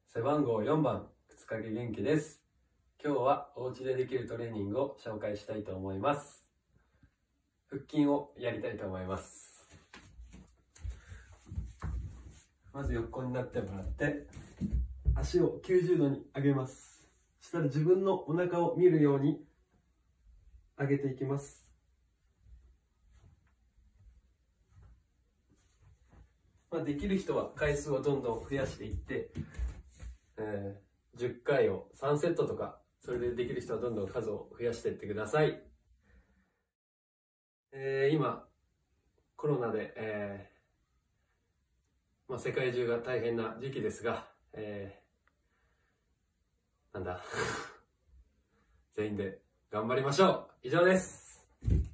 背番号4番、靴掛元気です。今日はお家でできるトレーニングを紹介したいと思います。腹筋をやりたいと思います。まず横になってもらって、足を90度に上げます。そしたら自分のお腹を見るように上げていきます。できる人は回数をどんどん増やしていって、10回を3セットとか、それでできる人はどんどん数を増やしていってください。今コロナで、世界中が大変な時期ですが、全員で頑張りましょう。以上です。